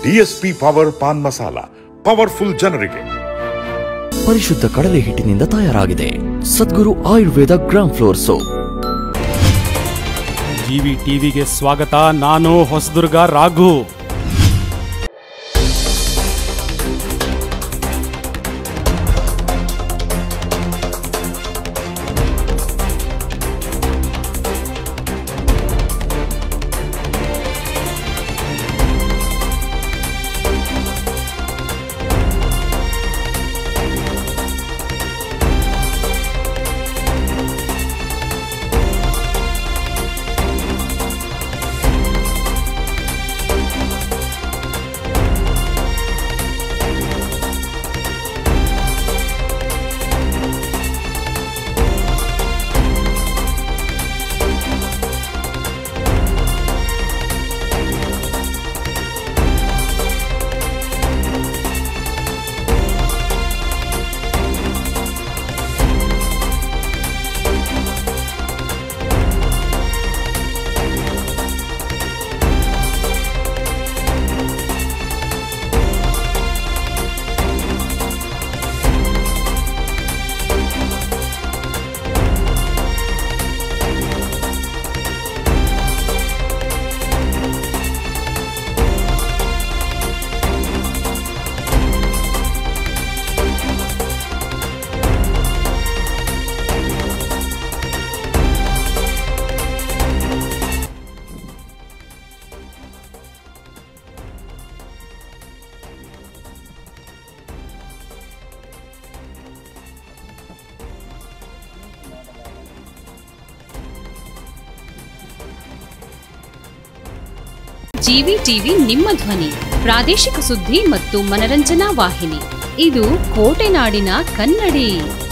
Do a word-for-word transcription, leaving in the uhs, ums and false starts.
DSP power paan masala, powerful ಜನರಿಗೆ. ಪರಿಶುದ್ಧ ಕಡಲೆ ಹಿಟ್ಟಿನಿಂದ ತಯಾರಾಗಿದೆ. Sadguru Ayurveda gram flour soap. GV ಟಿವಿಗೆ ಸ್ವಾಗತ. ನಾನು ಹೊಸದುರ್ಗ ರಾಘು. ಜಿವಿ ಟಿವಿ ನಿಮ್ಮ ಧ್ವನಿ, ಪ್ರಾದೇಶಿಕ ಸುದ್ದಿ ಮತ್ತು ಮನರಂಜನಾ ವಾಹಿನಿ. ಇದು ಕೋಟೆನಾಡಿನ ಕನ್ನಡಿ.